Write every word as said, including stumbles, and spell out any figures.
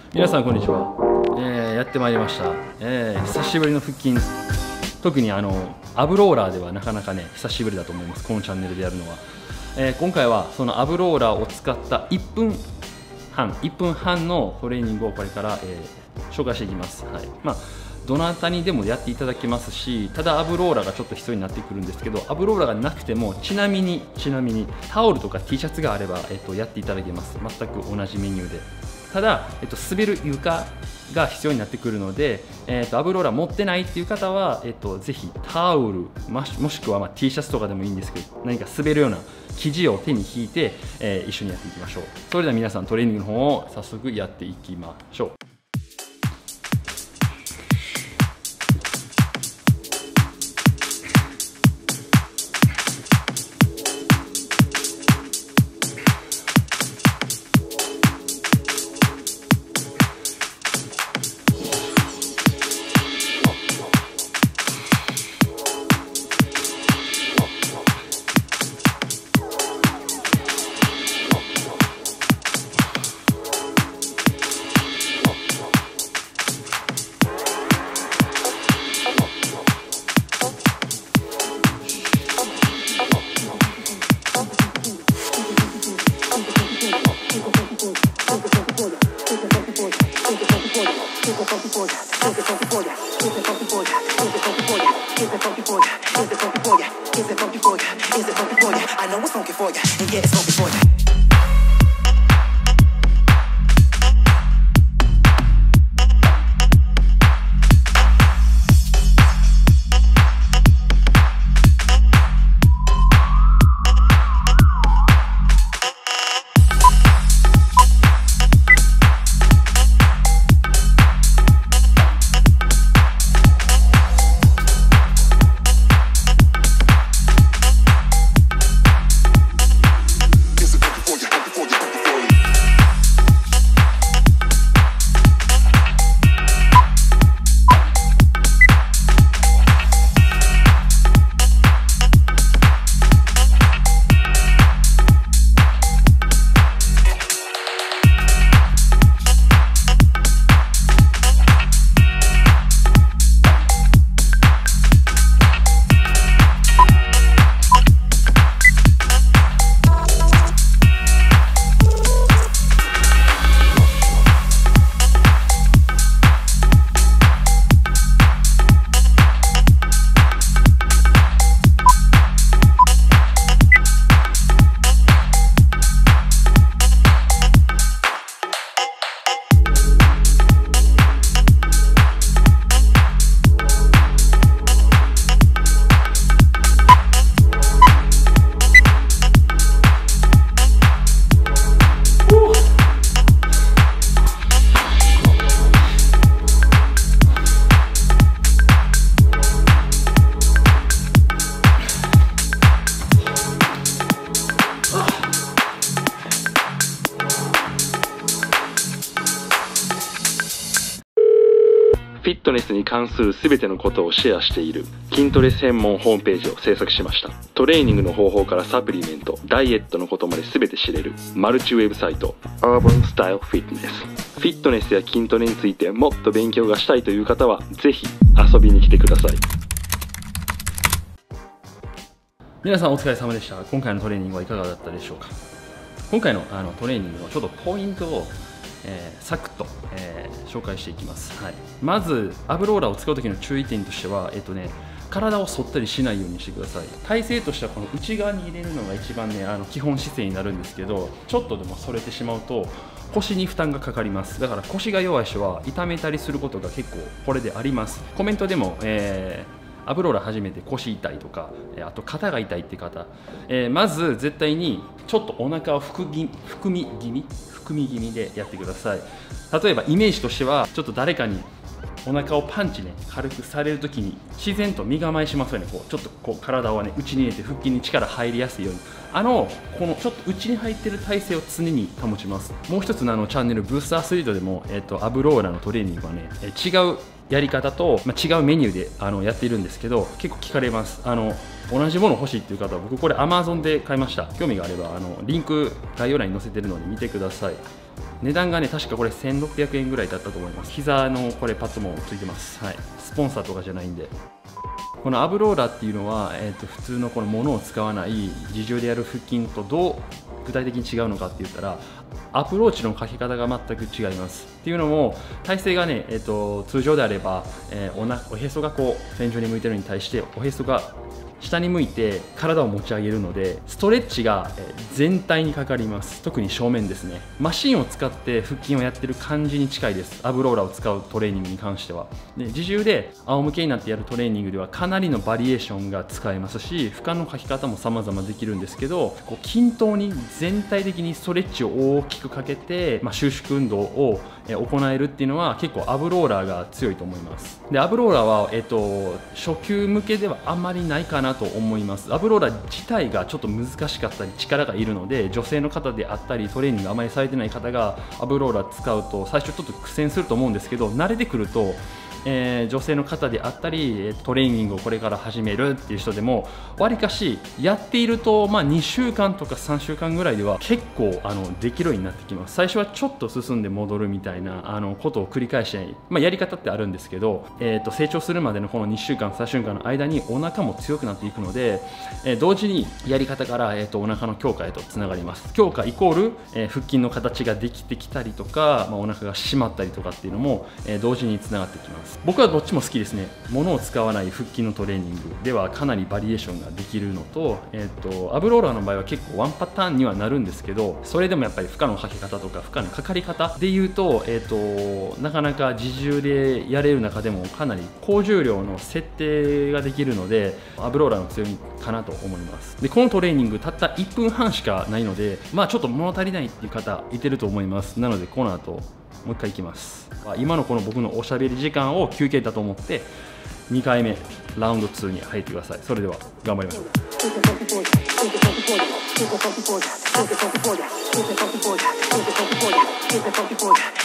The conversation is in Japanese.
皆さんこんにちは、えー、やってまいりました、えー、久しぶりの腹筋。特にあのアブローラーではなかなかね久しぶりだと思います、このチャンネルでやるのは。えー、今回はそのアブローラーを使ったいっぷんはんいっぷんはんのトレーニングをこれから、えー、紹介していきます。はい、まあどなたにでもやっていただけますし、ただアブローラーがちょっと必要になってくるんですけど、アブローラーがなくてもちなみにちなみにタオルとか T シャツがあれば、えっと、やっていただけます。全く同じメニューで。ただ、えっと、滑る床が必要になってくるので、えっと、アブローラー持ってないっていう方は、えっと、ぜひタオルもしくはまあ T シャツとかでもいいんですけど、何か滑るような生地を手に引いて、えー、一緒にやっていきましょう。それでは皆さんトレーニングの方を早速やっていきましょう。フィットネスに関する全てのことをシェアしている筋トレ専門ホームページを制作しました。トレーニングの方法からサプリメント、ダイエットのことまで全て知れるマルチウェブサイト Urban Style Fitness。 フィットネスや筋トレについてもっと勉強がしたいという方はぜひ遊びに来てください。皆さんお疲れ様でした。今回のトレーニングはいかがだったでしょうか。今回のあのトレーニングのちょっとポイントをえー、サクッと、えー、紹介していきます。はい、まずアブローラーを使う時の注意点としては、えっとね、体を反ったりしないようにしてください。体勢としてはこの内側に入れるのが一番ねあの基本姿勢になるんですけど、ちょっとでも反れてしまうと腰に負担がかかります。だから腰が弱い人は痛めたりすることが結構これであります。コメントでも、えー、アブローラー始めて腰痛いとか、あと肩が痛いって方、えー、まず絶対にちょっとお腹を含み含み気味含み気味でやってください。例えばイメージとしては、ちょっと誰かにお腹をパンチね軽くされるときに自然と身構えしますよね。こうちょっとこう体をね内に入れて腹筋に力入りやすいように、あのこのちょっと内に入ってる体勢を常に保ちます。もう一つのあのチャンネルブースターアスリートでも、えー、とアブローラーのトレーニングはね違うやり方と、まあ、違うメニューであのやっているんですけど、結構聞かれます。あの同じもの欲しいっていう方は、僕これ Amazon で買いました。興味があればあのリンク概要欄に載せてるので見てください。値段がね、確かこれせんろっぴゃくえんぐらいだったと思います。膝のこれパッドもついてます。はい、スポンサーとかじゃないんで。このアブローラーっていうのは、えー、と普通のこの物を使わない自重でやる腹筋とどう具体的に違うのかって言ったら、アプローチのかけ方が全く違います。っていうのも、体勢がね、えー、と通常であれば、えー、おなおへそがこう天井に向いてるのに対して、おへそが下に向いて体を持ち上げるので、ストレッチが全体にかかります。特に正面ですね。マシンを使って腹筋をやってる感じに近いです。アブローラーを使うトレーニングに関しては。で、自重で仰向けになってやるトレーニングではかなりのバリエーションが使えますし、負荷のかけ方も様々できるんですけど、こう均等に全体的にストレッチを大きくかけて、まあ、収縮運動を行えるっていうのは結構アブローラーが強いと思います。で、アブローラーは、えっと、初級向けではあまりないかなと思います。アブローラー自体がちょっと難しかったり力がいるので、女性の方であったりトレーニングあまりされてない方がアブローラー使うと最初ちょっと苦戦すると思うんですけど、慣れてくるとえー、女性の方であったりトレーニングをこれから始めるっていう人でもわりかしやっていると、まあ、にしゅうかんとかさんしゅうかんぐらいでは結構あのできるようになってきます。最初はちょっと進んで戻るみたいなあのことを繰り返して、まあ、やり方ってあるんですけど、えー、と成長するまでのこのにしゅうかんさんしゅうかんの間にお腹も強くなっていくので、えー、同時にやり方から、えー、とお腹の強化へとつながります。強化イコール、えー、腹筋の形ができてきたりとか、まあ、お腹が締まったりとかっていうのも、えー、同時につながってきます。僕はどっちも好きですね。物を使わない腹筋のトレーニングではかなりバリエーションができるのと、えー、とアブローラーの場合は結構ワンパターンにはなるんですけど、それでもやっぱり負荷のかけ方とか負荷のかかり方でいうと、えー、となかなか自重でやれる中でもかなり高重量の設定ができるので、アブローラーの強みかなと思います。で、このトレーニングたったいっぷんはんしかないので、まあちょっと物足りないっていう方いてると思います。なのでこの後もう一回いきます。今のこの僕のおしゃべり時間を休憩だと思ってにかいめラウンドツーに入ってください。それでは頑張りましょう。